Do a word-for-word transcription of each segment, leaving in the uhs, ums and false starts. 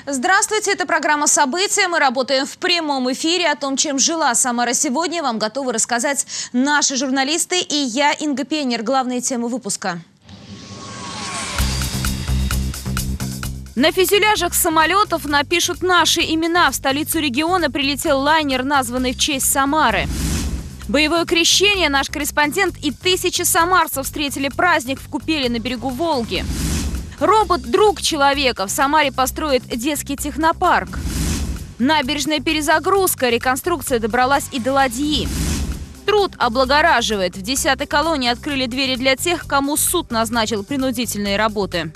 Здравствуйте, это программа «События». Мы работаем в прямом эфире. О том, чем жила Самара сегодня, вам готовы рассказать наши журналисты и я, Инга Пенер. Главные темы выпуска. На фюзеляжах самолетов напишут наши имена. В столицу региона прилетел лайнер, названный в честь Самары. Боевое крещение. Наш корреспондент и тысячи самарцев встретили праздник в купели на берегу Волги. Робот – друг человека. В Самаре построит детский технопарк. Набережная перезагрузка. Реконструкция добралась и до ладьи. Труд облагораживает. В десятой колонии открыли двери для тех, кому суд назначил принудительные работы.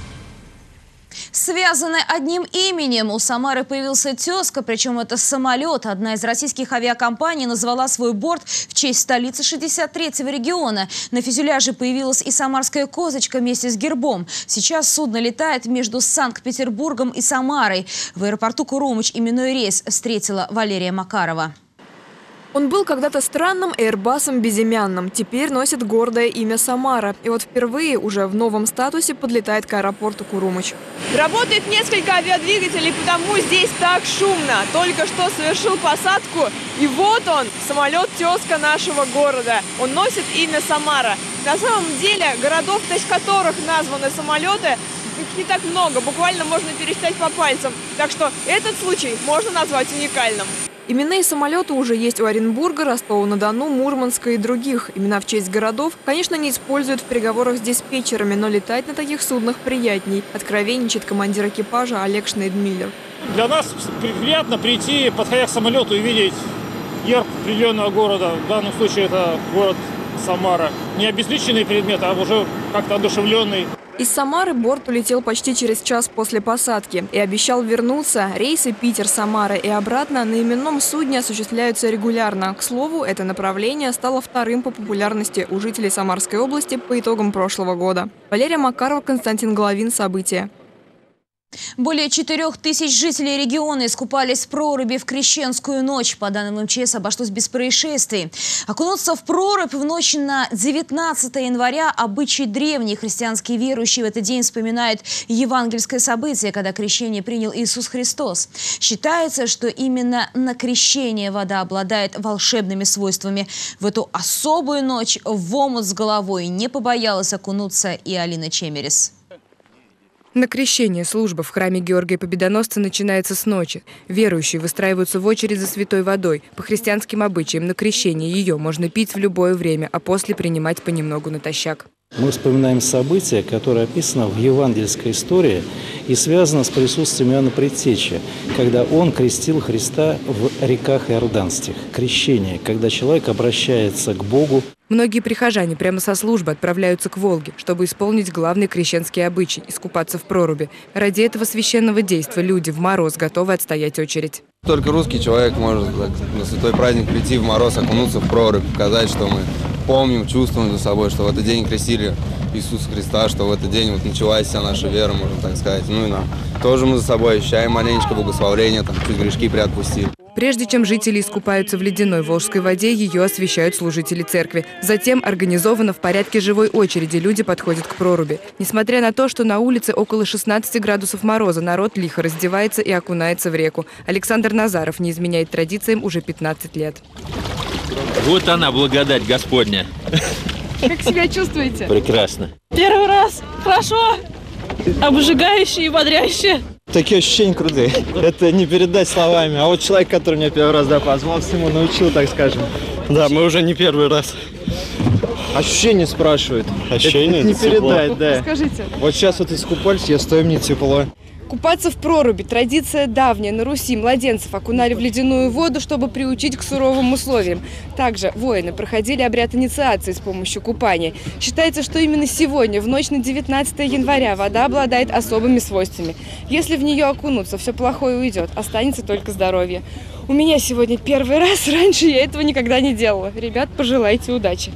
Связаны одним именем. У Самары появился тезка, причем это самолет. Одна из российских авиакомпаний назвала свой борт в честь столицы шестьдесят третьего региона. На фюзеляже появилась и самарская козочка вместе с гербом. Сейчас судно летает между Санкт-Петербургом и Самарой. В аэропорту Курумыч именной рейс встретила Валерия Макарова. Он был когда-то странным эйрбасом безымянным, теперь носит гордое имя Самара. И вот впервые уже в новом статусе подлетает к аэропорту Курумыч. Работает несколько авиадвигателей, потому здесь так шумно. Только что совершил посадку, и вот он, самолет-тезка нашего города. Он носит имя Самара. На самом деле, городов, в честь которых названы самолеты, их не так много, буквально можно пересчитать по пальцам. Так что этот случай можно назвать уникальным. Именные самолеты уже есть у Оренбурга, Ростова-на-Дону, Мурманска и других. Имена в честь городов, конечно, не используют в переговорах с диспетчерами, но летать на таких суднах приятней. Откровенничает командир экипажа Олег Шнейдмиллер. Для нас приятно прийти, подходя к самолету, и видеть герб определенного города. В данном случае это город Самара. Не обезличенный предмет, а уже как-то одушевленный. Из Самары борт улетел почти через час после посадки и обещал вернуться. Рейсы Питер-Самара и обратно на именном судне осуществляются регулярно. К слову, это направление стало вторым по популярности у жителей Самарской области по итогам прошлого года. Валерия Макарова, Константин Головин. События. Более четырех тысяч жителей региона искупались в проруби в Крещенскую ночь. По данным МЧС, обошлось без происшествий. Окунуться в прорубь в ночь на девятнадцатое января – обычай древний. Христианские верующие в этот день вспоминают евангельское событие, когда крещение принял Иисус Христос. Считается, что именно на крещение вода обладает волшебными свойствами. В эту особую ночь в омут с головой не побоялась окунуться и Алина Чемерис. На крещение служба в храме Георгия Победоносца начинается с ночи. Верующие выстраиваются в очередь за святой водой. По христианским обычаям на крещение ее можно пить в любое время, а после принимать понемногу натощак. Мы вспоминаем событие, которое описано в евангельской истории и связано с присутствием Иоанна Предтечи, когда он крестил Христа в реках Иорданских. Крещение, когда человек обращается к Богу. Многие прихожане прямо со службы отправляются к Волге, чтобы исполнить главный крещенский обычай – искупаться в проруби. Ради этого священного действа люди в мороз готовы отстоять очередь. Только русский человек может так, на святой праздник прийти в мороз, окунуться в прорубь, показать, что мы помним, чувствуем за собой, что в этот день крестили Иисуса Христа, что в этот день вот началась вся наша вера, можно так сказать. Ну и нам тоже мы за собой ощущаем маленечко благословения, там чуть грешки приотпустили. Прежде чем жители искупаются в ледяной волжской воде, ее освящают служители церкви. Затем организованно в порядке живой очереди люди подходят к проруби. Несмотря на то, что на улице около шестнадцати градусов мороза, народ лихо раздевается и окунается в реку. Александр Назаров не изменяет традициям уже пятнадцать лет. Вот она, благодать Господня. Как себя чувствуете? Прекрасно. Первый раз. Хорошо. Обжигающее и бодрящее. Такие ощущения крутые. Это не передать словами. А вот человек, который меня первый раз да, позвал, всему научил, так скажем. Да, мы уже не первый раз. Ощущения спрашивают. Ощущения? Это, это не передать, да. Скажите. Вот сейчас вот искупались, я стою, мне тепло. Купаться в проруби – традиция давняя. На Руси младенцев окунали в ледяную воду, чтобы приучить к суровым условиям. Также воины проходили обряд инициации с помощью купания. Считается, что именно сегодня, в ночь на девятнадцатое января, вода обладает особыми свойствами. Если в нее окунуться, все плохое уйдет, останется только здоровье. У меня сегодня первый раз, раньше я этого никогда не делала. Ребят, пожелайте удачи.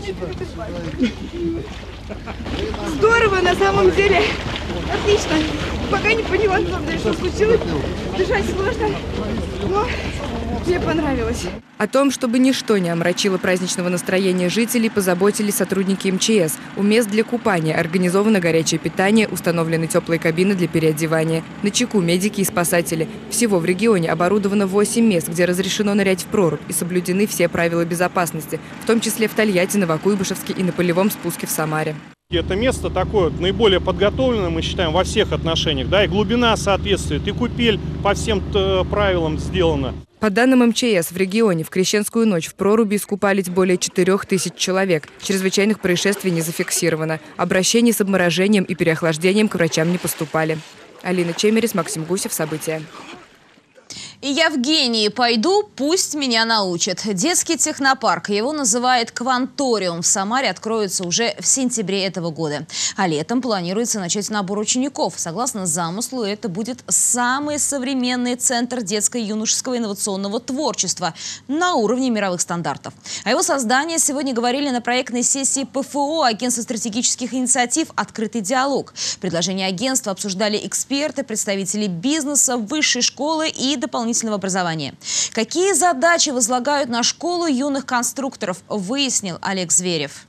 Здорово, на самом деле. Отлично. Пока не поняла, что случилось. Дышать сложно, но мне понравилось. О том, чтобы ничто не омрачило праздничного настроения жителей, позаботились сотрудники эм че эс. У мест для купания организовано горячее питание, установлены теплые кабины для переодевания. Начеку медики и спасатели. Всего в регионе оборудовано восемь мест, где разрешено нырять в прорубь, и соблюдены все правила безопасности, в том числе в Тольятти, Новокуйбышевске и на полевом спуске в Самаре. Это место такое наиболее подготовленное, мы считаем, во всех отношениях. Да, и глубина соответствует, и купель по всем правилам сделана. По данным эм че эс, в регионе в Крещенскую ночь в проруби искупались более четырёх тысяч человек. Чрезвычайных происшествий не зафиксировано. Обращений с обморожением и переохлаждением к врачам не поступали. Алина Чемерис, Максим Гусев. События. И я в гении пойду, пусть меня научат. Детский технопарк, его называют «Кванториум», в Самаре откроется уже в сентябре этого года. А летом планируется начать набор учеников. Согласно замыслу, это будет самый современный центр детско-юношеского инновационного творчества на уровне мировых стандартов. О его создании сегодня говорили на проектной сессии пэ эф о, Агентства стратегических инициатив «Открытый диалог». Предложение агентства обсуждали эксперты, представители бизнеса, высшей школы и дополнительного образования. Какие задачи возлагают на школу юных конструкторов, выяснил Олег Зверев.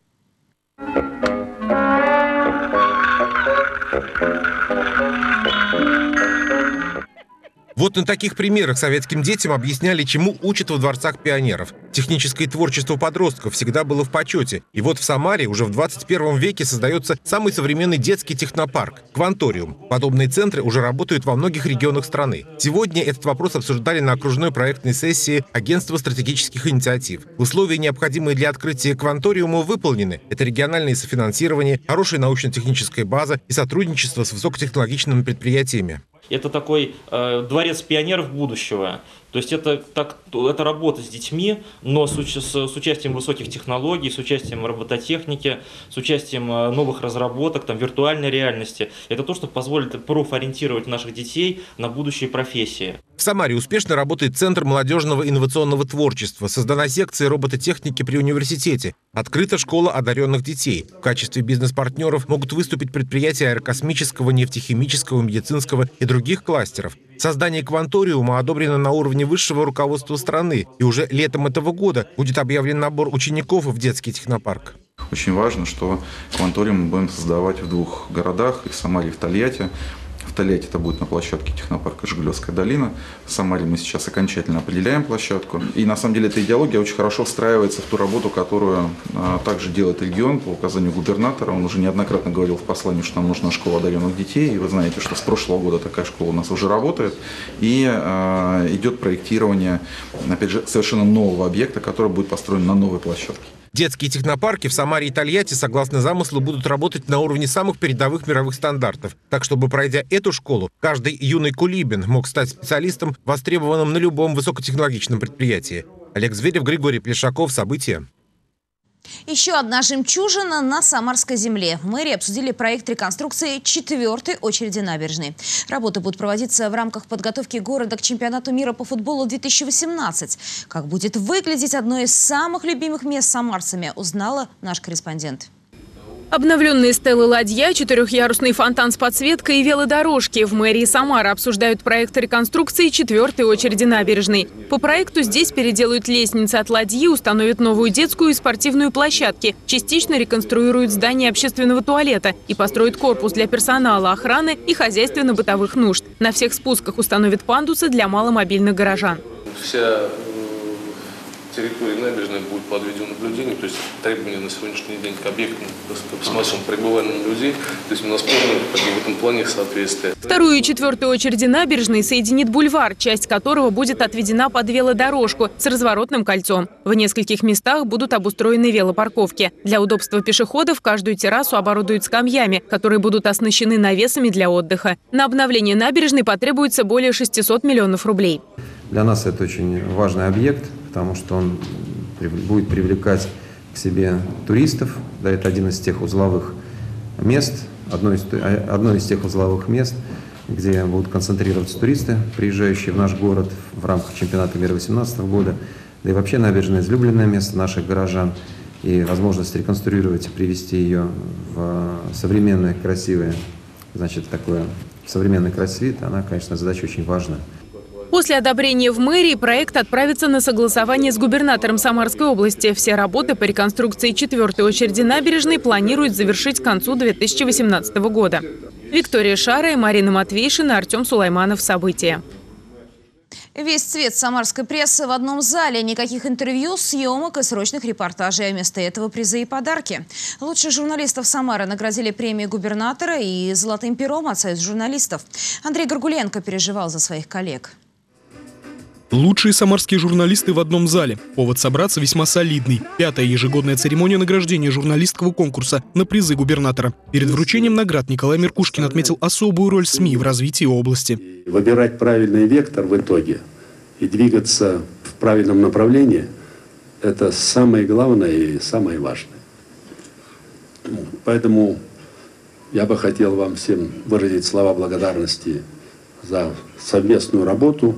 Вот на таких примерах советским детям объясняли, чему учат во дворцах пионеров. Техническое творчество подростков всегда было в почете. И вот в Самаре уже в двадцать первом веке создается самый современный детский технопарк – «Кванториум». Подобные центры уже работают во многих регионах страны. Сегодня этот вопрос обсуждали на окружной проектной сессии Агентства стратегических инициатив. Условия, необходимые для открытия «Кванториума», выполнены. Это региональное софинансирование, хорошая научно-техническая база и сотрудничество с высокотехнологичными предприятиями. Это такой э, дворец пионеров будущего. То есть это, так, это работа с детьми, но с, с, с участием высоких технологий, с участием робототехники, с участием э, новых разработок, там, виртуальной реальности. Это то, что позволит профориентировать наших детей на будущие профессии. В Самаре успешно работает Центр молодежного инновационного творчества. Создана секция робототехники при университете. Открыта школа одаренных детей. В качестве бизнес-партнеров могут выступить предприятия аэрокосмического, нефтехимического, медицинского и других кластеров. Создание «Кванториума» одобрено на уровне высшего руководства страны. И уже летом этого года будет объявлен набор учеников в детский технопарк. Очень важно, что «Кванториум» мы будем создавать в двух городах, и в Самаре, и в Тольятти. В Тольятти это будет на площадке технопарка «Жигулевская долина». В Самаре мы сейчас окончательно определяем площадку. И на самом деле эта идеология очень хорошо встраивается в ту работу, которую а, также делает регион по указанию губернатора. Он уже неоднократно говорил в послании, что нам нужна школа одаренных детей. И вы знаете, что с прошлого года такая школа у нас уже работает. И а, идет проектирование, опять же, совершенно нового объекта, который будет построен на новой площадке. Детские технопарки в Самаре и Тольятти, согласно замыслу, будут работать на уровне самых передовых мировых стандартов. Так, чтобы, пройдя эту школу, каждый юный кулибин мог стать специалистом, востребованным на любом высокотехнологичном предприятии. Олег Зверев, Григорий Плешаков. События. Еще одна жемчужина на Самарской земле. В мэрии обсудили проект реконструкции четвертой очереди набережной. Работы будут проводиться в рамках подготовки города к чемпионату мира по футболу две тысячи восемнадцать. Как будет выглядеть одно из самых любимых мест самарцами, узнала наш корреспондент. Обновленные стелы ладья, четырехъярусный фонтан с подсветкой и велодорожки. В мэрии Самары обсуждают проект реконструкции четвертой очереди набережной. По проекту здесь переделают лестницы от ладьи, установят новую детскую и спортивную площадки, частично реконструируют здание общественного туалета и построят корпус для персонала, охраны и хозяйственно-бытовых нужд. На всех спусках установят пандусы для маломобильных горожан. Вся территория набережной будет под видеонаблюдением, то есть требования на сегодняшний день к объектам с массовым пребыванием людей, то есть у нас полное в этом плане соответствие. Вторую и четвертую очереди набережной соединит бульвар, часть которого будет отведена под велодорожку с разворотным кольцом. В нескольких местах будут обустроены велопарковки. Для удобства пешеходов каждую террасу оборудуют скамьями, которые будут оснащены навесами для отдыха. На обновление набережной потребуется более шестисот миллионов рублей. Для нас это очень важный объект, потому что он будет привлекать к себе туристов. Да, это один из тех узловых мест, одно из, одно из тех узловых мест, где будут концентрироваться туристы, приезжающие в наш город в рамках чемпионата мира две тысячи восемнадцатого года. Да и вообще набережная — излюбленное место наших горожан. и возможность реконструировать и привести ее в современное, красивое, значит, такое современный красивит, она, конечно, задача очень важная. После одобрения в мэрии проект отправится на согласование с губернатором Самарской области. Все работы по реконструкции четвертой очереди набережной планируют завершить к концу две тысячи восемнадцатого года. Виктория Шара, Марина Матвейшина, Артем Сулайманов. События. Весь цвет самарской прессы в одном зале. Никаких интервью, съемок и срочных репортажей. А вместо этого призы и подарки. Лучших журналистов Самары наградили премией губернатора и золотым пером от Союза журналистов. Андрей Горгуленко переживал за своих коллег. Лучшие самарские журналисты в одном зале. Повод собраться весьма солидный. Пятая ежегодная церемония награждения журналистского конкурса на призы губернатора. Перед вручением наград Николай Меркушкин отметил особую роль СМИ в развитии области. Выбирать правильный вектор в итоге и двигаться в правильном направлении – это самое главное и самое важное. Поэтому я бы хотел вам всем выразить слова благодарности за совместную работу.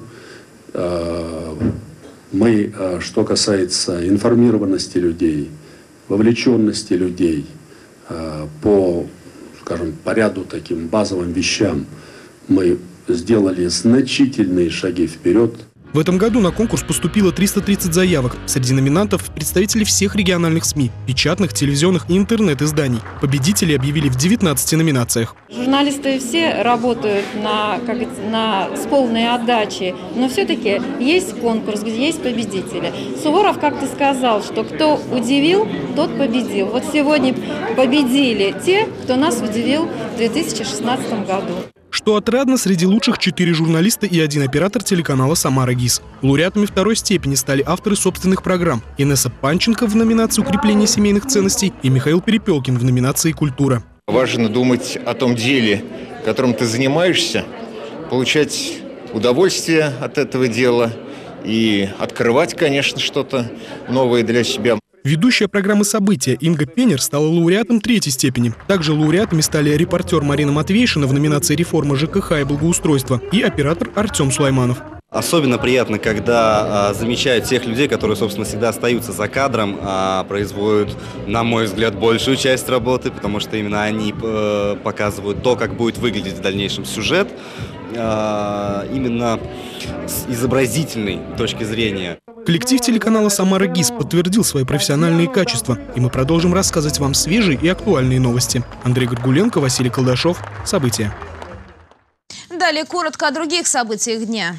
Мы, что касается информированности людей, вовлеченности людей по, скажем, по ряду таким базовым вещам, мы сделали значительные шаги вперед. В этом году на конкурс поступило триста тридцать заявок. Среди номинантов представители всех региональных СМИ, печатных, телевизионных и интернет-изданий. Победители объявили в девятнадцати номинациях. Журналисты все работают на, как, на, с полной отдачей, но все-таки есть конкурс, где есть победители. Суворов как-то сказал, что кто удивил, тот победил. Вот сегодня победили те, кто нас удивил в две тысячи шестнадцатом году. Что отрадно, среди лучших четыре журналиста и один оператор телеканала «Самара ГИС». Лауреатами второй степени стали авторы собственных программ. Инесса Панченко в номинации «Укрепление семейных ценностей» и Михаил Перепелкин в номинации «Культура». Важно думать о том деле, которым ты занимаешься, получать удовольствие от этого дела и открывать, конечно, что-то новое для себя. Ведущая программы «События» Инга Пенер стала лауреатом третьей степени. Также лауреатами стали репортер Марина Матвейшина в номинации «Реформа ЖКХ и благоустройства» и оператор Артем Сулайманов. Особенно приятно, когда а, замечают тех людей, которые, собственно, всегда остаются за кадром, а производят, на мой взгляд, большую часть работы, потому что именно они э, показывают то, как будет выглядеть в дальнейшем сюжет, э, именно с изобразительной точки зрения. Коллектив телеканала «Самара ГИС» подтвердил свои профессиональные качества, и мы продолжим рассказывать вам свежие и актуальные новости. Андрей Горгуленко, Василий Колдашов. События. Далее коротко о других событиях дня.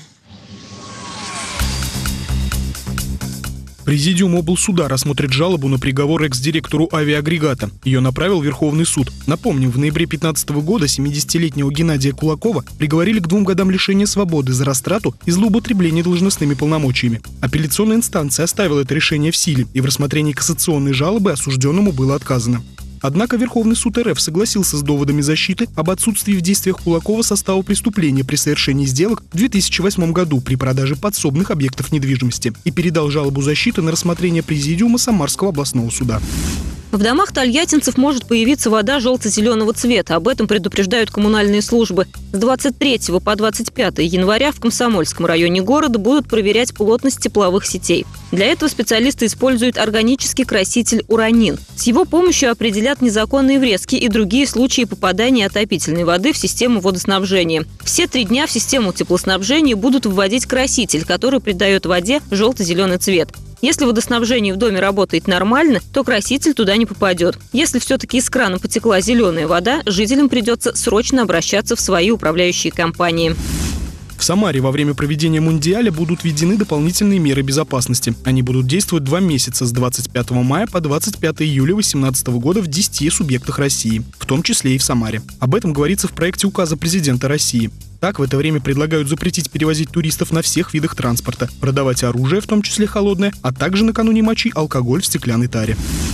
Президиум облсуда рассмотрит жалобу на приговор экс-директору авиаагрегата. Ее направил Верховный суд. Напомним, в ноябре две тысячи пятнадцатого года семидесятилетнего Геннадия Кулакова приговорили к двум годам лишения свободы за растрату и злоупотребление должностными полномочиями. Апелляционная инстанция оставила это решение в силе, и в рассмотрении кассационной жалобы осужденному было отказано. Однако Верховный суд РФ согласился с доводами защиты об отсутствии в действиях Кулакова состава преступления при совершении сделок в две тысячи восьмом году при продаже подсобных объектов недвижимости и передал жалобу защиты на рассмотрение Президиума Самарского областного суда. В домах тольяттинцев может появиться вода желто-зеленого цвета. Об этом предупреждают коммунальные службы. С двадцать третьего по двадцать пятое января в Комсомольском районе города будут проверять плотность тепловых сетей. Для этого специалисты используют органический краситель уранин. С его помощью определят незаконные врезки и другие случаи попадания отопительной воды в систему водоснабжения. Все три дня в систему теплоснабжения будут вводить краситель, который придает воде желто-зеленый цвет. Если водоснабжение в доме работает нормально, то краситель туда не попадет. Если все-таки из крана потекла зеленая вода, жителям придется срочно обращаться в свои управляющие компании. В Самаре во время проведения Мундиаля будут введены дополнительные меры безопасности. Они будут действовать два месяца с двадцать пятого мая по двадцать пятое июля две тысячи восемнадцатого года в десяти субъектах России, в том числе и в Самаре. Об этом говорится в проекте указа президента России. Так, в это время предлагают запретить перевозить туристов на всех видах транспорта, продавать оружие, в том числе холодное, а также накануне матчей алкоголь в стеклянной таре.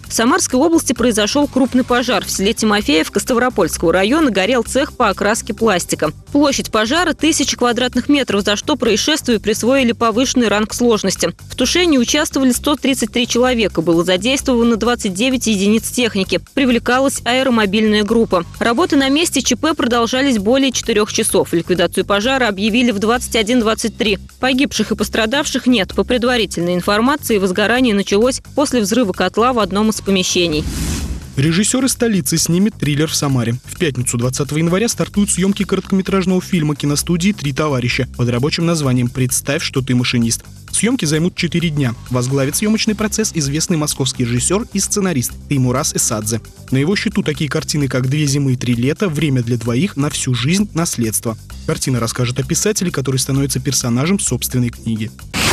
В Самарской области произошел крупный пожар. В селе Тимофеевка Ставропольского района горел цех по окраске пластика. Площадь пожара – тысячи квадратных метров, за что происшествию присвоили повышенный ранг сложности. В тушении участвовали сто тридцать три человека. Было задействовано двадцать девять единиц техники. Привлекалась аэромобильная группа. Работы на месте ЧП продолжались более четырех часов. Ликвидацию пожара объявили в двадцать один двадцать три. Погибших и пострадавших нет. По предварительной информации, возгорание началось после взрыва котла в одном из помещений. Режиссер из столицы снимет триллер в Самаре. В пятницу двадцатого января стартуют съемки короткометражного фильма киностудии «Три товарища» под рабочим названием «Представь, что ты машинист». Съемки займут четыре дня. Возглавит съемочный процесс известный московский режиссер и сценарист Теймураз Эсадзе. На его счету такие картины, как «Две зимы и три лета», «Время для двоих», «На всю жизнь», «Наследство». Картина расскажет о писателе, который становится персонажем собственной книги.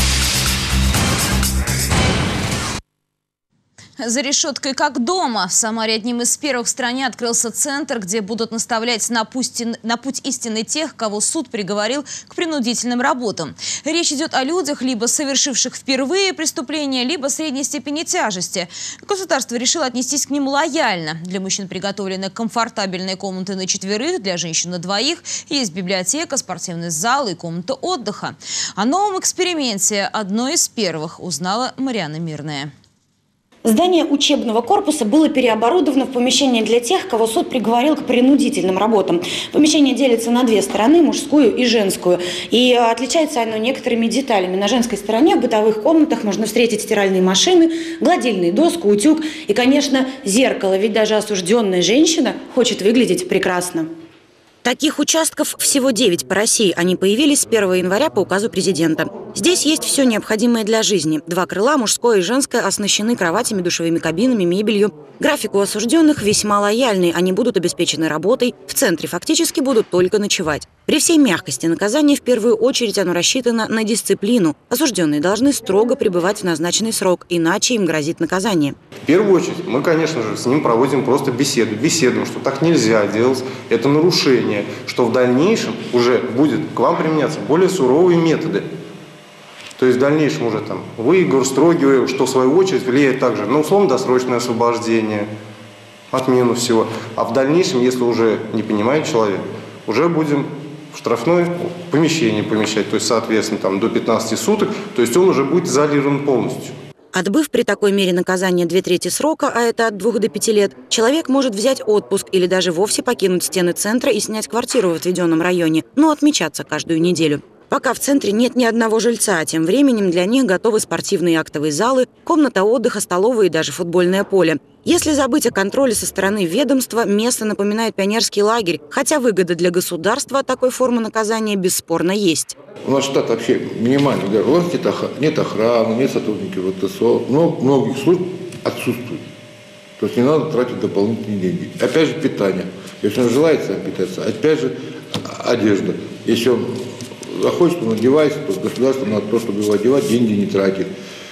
За решеткой как дома. В Самаре одним из первых в стране открылся центр, где будут наставлять на путь, на путь истины тех, кого суд приговорил к принудительным работам. Речь идет о людях, либо совершивших впервые преступления, либо средней степени тяжести. Государство решило отнестись к ним лояльно. Для мужчин приготовлены комфортабельные комнаты на четверых, для женщин на двоих. Есть библиотека, спортивный зал и комната отдыха. О новом эксперименте одной из первых узнала Марьяна Мирная. Здание учебного корпуса было переоборудовано в помещение для тех, кого суд приговорил к принудительным работам. Помещение делится на две стороны, мужскую и женскую. И отличается оно некоторыми деталями. На женской стороне в бытовых комнатах можно встретить стиральные машины, гладильную доску, утюг и, конечно, зеркало. Ведь даже осужденная женщина хочет выглядеть прекрасно. Таких участков всего девять по России. Они появились с первого января по указу президента. Здесь есть все необходимое для жизни. Два крыла, мужское и женское, оснащены кроватями, душевыми кабинами, мебелью. График у осужденных весьма лояльный. Они будут обеспечены работой. В центре фактически будут только ночевать. При всей мягкости наказания в первую очередь оно рассчитано на дисциплину. Осужденные должны строго пребывать в назначенный срок, иначе им грозит наказание. В первую очередь мы, конечно же, с ним проводим просто беседу. Беседуем, что так нельзя делать, это нарушение, что в дальнейшем уже будет к вам применяться более суровые методы. То есть в дальнейшем уже там выговор, строгий выговор, что в свою очередь влияет также на условно-досрочное освобождение, отмену всего. А в дальнейшем, если уже не понимает человек, уже будем в штрафное помещение помещать, то есть, соответственно, там, до пятнадцати суток, то есть он уже будет изолирован полностью. Отбыв при такой мере наказания две трети срока, а это от двух до пяти лет, человек может взять отпуск или даже вовсе покинуть стены центра и снять квартиру в отведенном районе, но отмечаться каждую неделю. Пока в центре нет ни одного жильца, а тем временем для них готовы спортивные и актовые залы, комната отдыха, столовая и даже футбольное поле. Если забыть о контроле со стороны ведомства, место напоминает пионерский лагерь, хотя выгода для государства от такой формы наказания бесспорно есть. У нас штат вообще минимальный, да, у нас нет охраны, нет сотрудников ВТСО, но многих служб отсутствует. То есть не надо тратить дополнительные деньги. Опять же питание. Если он желает сам питаться, опять же одежда. Если он захочет, он одевается, то государство на то, чтобы его одевать, деньги не тратит.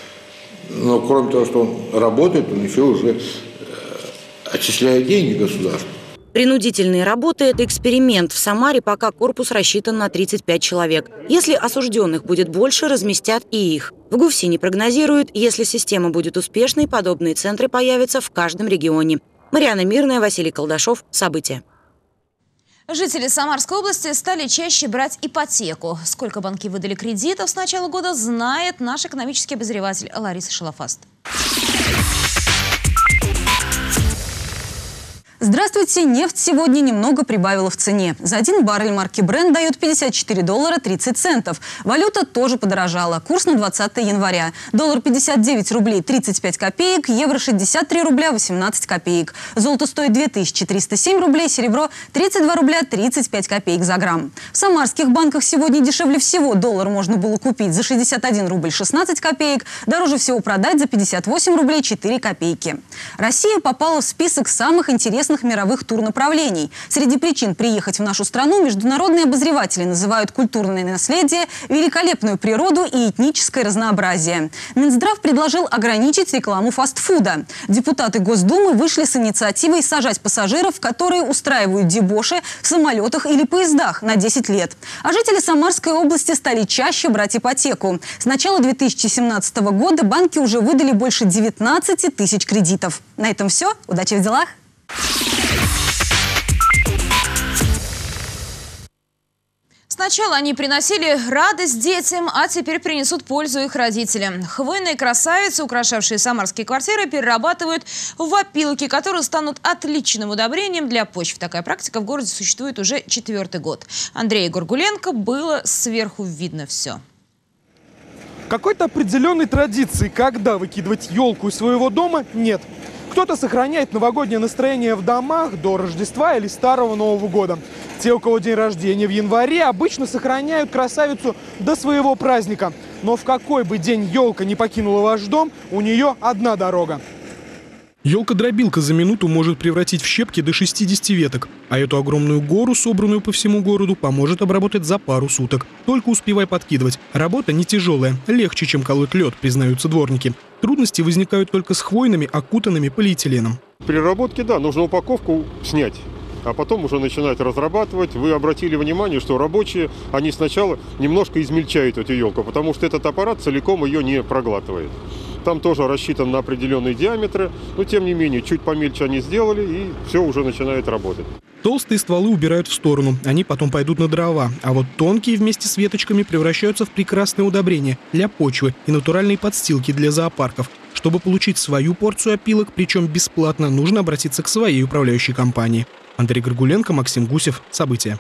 Но кроме того, что он работает, он еще уже отчисляет деньги государству. Принудительные работы – это эксперимент. В Самаре пока корпус рассчитан на тридцать пять человек. Если осужденных будет больше, разместят и их. В ГУФСИНе прогнозируют, если система будет успешной, подобные центры появятся в каждом регионе. Марьяна Мирная, Василий Колдашов. События. Жители Самарской области стали чаще брать ипотеку. Сколько банки выдали кредитов с начала года, знает наш экономический обозреватель Лариса Шалафаст. Здравствуйте! Нефть сегодня немного прибавила в цене. За один баррель марки Brent дают пятьдесят четыре доллара тридцать центов. Валюта тоже подорожала. Курс на двадцатое января. Доллар пятьдесят девять рублей тридцать пять копеек, евро шестьдесят три рубля восемнадцать копеек. Золото стоит две тысячи триста семь рублей, серебро тридцать два рубля тридцать пять копеек за грамм. В самарских банках сегодня дешевле всего. Доллар можно было купить за шестьдесят один рубль шестнадцать копеек, дороже всего продать за пятьдесят восемь рублей четыре копейки. Россия попала в список самых интересных мировых турнаправлений. Среди причин приехать в нашу страну международные обозреватели называют культурное наследие, великолепную природу и этническое разнообразие. Минздрав предложил ограничить рекламу фастфуда. Депутаты Госдумы вышли с инициативой сажать пассажиров, которые устраивают дебоши в самолетах или поездах, на десять лет. А жители Самарской области стали чаще брать ипотеку. С начала две тысячи семнадцатого года банки уже выдали больше девятнадцати тысяч кредитов. На этом все. Удачи в делах! Сначала они приносили радость детям, а теперь принесут пользу их родителям. Хвойные красавицы, украшавшие самарские квартиры, перерабатывают в опилки, которые станут отличным удобрением для почв. Такая практика в городе существует уже четвертый год. Андрею Горгуленко было сверху видно все. Какой-то определенной традиции, когда выкидывать елку из своего дома, нет. Кто-то сохраняет новогоднее настроение в домах до Рождества или Старого Нового года. Те, у кого день рождения в январе, обычно сохраняют красавицу до своего праздника. Но в какой бы день елка не покинула ваш дом, у нее одна дорога. Елка-дробилка за минуту может превратить в щепки до шестидесяти веток. А эту огромную гору, собранную по всему городу, поможет обработать за пару суток. Только успевай подкидывать. Работа не тяжелая, легче, чем колоть лед, признаются дворники. Трудности возникают только с хвойными, окутанными полиэтиленом. При работке, да, нужно упаковку снять, а потом уже начинать разрабатывать. Вы обратили внимание, что рабочие, они сначала немножко измельчают эту елку, потому что этот аппарат целиком ее не проглатывает. Там тоже рассчитан на определенные диаметры, но тем не менее, чуть помельче они сделали, и все уже начинает работать. Толстые стволы убирают в сторону, они потом пойдут на дрова. А вот тонкие вместе с веточками превращаются в прекрасное удобрение для почвы и натуральные подстилки для зоопарков. Чтобы получить свою порцию опилок, причем бесплатно, нужно обратиться к своей управляющей компании. Андрей Горгуленко, Максим Гусев. События.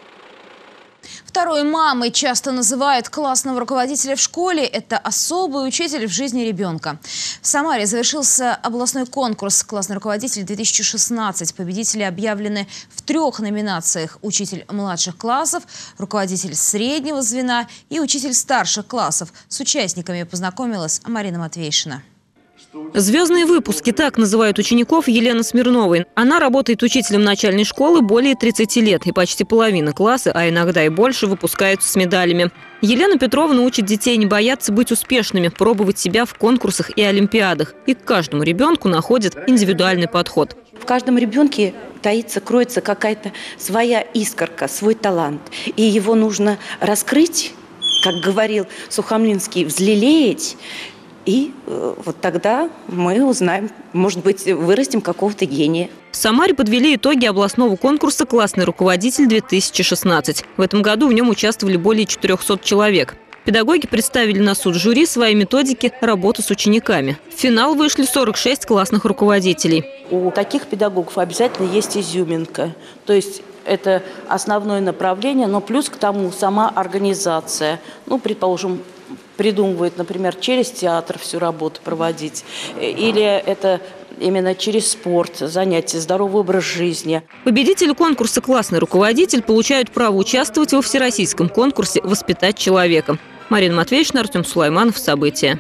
Второй мамой часто называют классного руководителя в школе. Это особый учитель в жизни ребенка. В Самаре завершился областной конкурс «Классный руководитель-две тысячи шестнадцать». Победители объявлены в трех номинациях: учитель младших классов, руководитель среднего звена и учитель старших классов. С участниками познакомилась Марина Матвейшина. Звездные выпуски, так называют учеников Елены Смирновой. Она работает учителем начальной школы более тридцати лет, и почти половина класса, а иногда и больше, выпускаются с медалями. Елена Петровна учит детей не бояться быть успешными, пробовать себя в конкурсах и олимпиадах. И к каждому ребенку находит индивидуальный подход. В каждом ребенке таится, кроется какая-то своя искорка, свой талант. И его нужно раскрыть, как говорил Сухомлинский, взлелеять. И э, вот тогда мы узнаем, может быть, вырастим какого-то гения. В Самаре подвели итоги областного конкурса «Классный руководитель-две тысячи шестнадцать». В этом году в нем участвовали более четырёхсот человек. Педагоги представили на суд жюри свои методики работы с учениками. В финал вышли сорок шесть классных руководителей. У таких педагогов обязательно есть изюминка. То есть это основное направление, но плюс к тому сама организация. Ну, предположим, придумывает, например, через театр всю работу проводить. Или это именно через спорт, занятия, здоровый образ жизни. Победители конкурса «Классный руководитель» получают право участвовать во всероссийском конкурсе «Воспитать человека». Марина Матвейшина, Артем Сулайманов. События.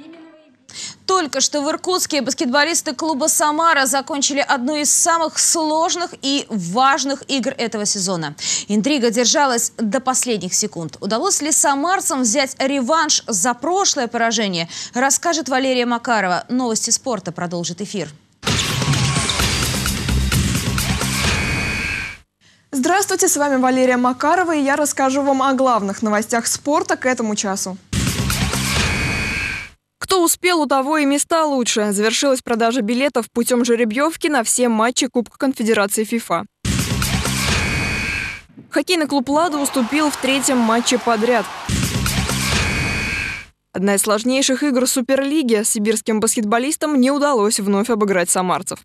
Только что в Иркутске баскетболисты клуба «Самара» закончили одну из самых сложных и важных игр этого сезона. Интрига держалась до последних секунд. Удалось ли самарцам взять реванш за прошлое поражение, расскажет Валерия Макарова. Новости спорта продолжит эфир. Здравствуйте, с вами Валерия Макарова, и я расскажу вам о главных новостях спорта к этому часу. Кто успел, у того и места лучше. Завершилась продажа билетов путем жеребьевки на все матчи Кубка Конфедерации ФИФА. Хоккейный клуб «Лада» уступил в третьем матче подряд. Одна из сложнейших игр Суперлиги. Сибирским баскетболистам не удалось вновь обыграть самарцев.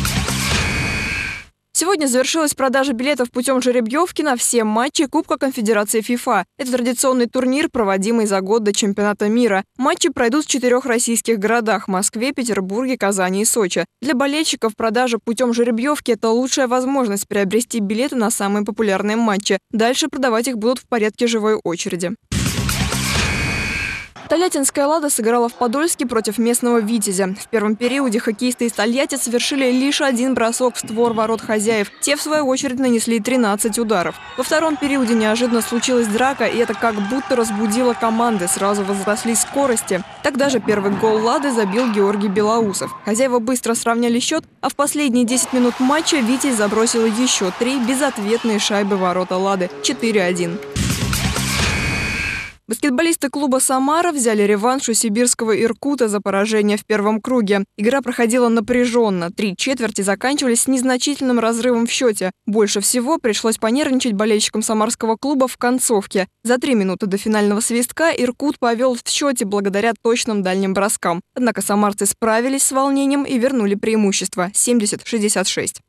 Сегодня завершилась продажа билетов путем жеребьевки на все матчи Кубка Конфедерации ФИФА. Это традиционный турнир, проводимый за год до чемпионата мира. Матчи пройдут в четырех российских городах – Москве, Петербурге, Казани и Сочи. Для болельщиков продажа путем жеребьевки – это лучшая возможность приобрести билеты на самые популярные матчи. Дальше продавать их будут в порядке живой очереди. Тольяттинская «Лада» сыграла в Подольске против местного «Витязя». В первом периоде хоккеисты из Тольятти совершили лишь один бросок в створ ворот хозяев. Те, в свою очередь, нанесли тринадцать ударов. Во втором периоде неожиданно случилась драка, и это как будто разбудило команды. Сразу возросли скорости. Тогда же первый гол «Лады» забил Георгий Белоусов. Хозяева быстро сравняли счет, а в последние десять минут матча «Витязь» забросил еще три безответные шайбы ворота «Лады» – четыре один. Баскетболисты клуба «Самара» взяли реванш у сибирского «Иркута» за поражение в первом круге. Игра проходила напряженно. Три четверти заканчивались с незначительным разрывом в счете. Больше всего пришлось понервничать болельщикам самарского клуба в концовке. За три минуты до финального свистка «Иркут» повел в счете благодаря точным дальним броскам. Однако самарцы справились с волнением и вернули преимущество – семьдесят шестьдесят шесть.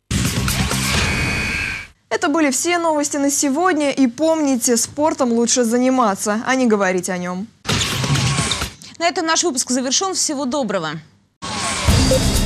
Это были все новости на сегодня. И помните, спортом лучше заниматься, а не говорить о нем. На этом наш выпуск завершен. Всего доброго.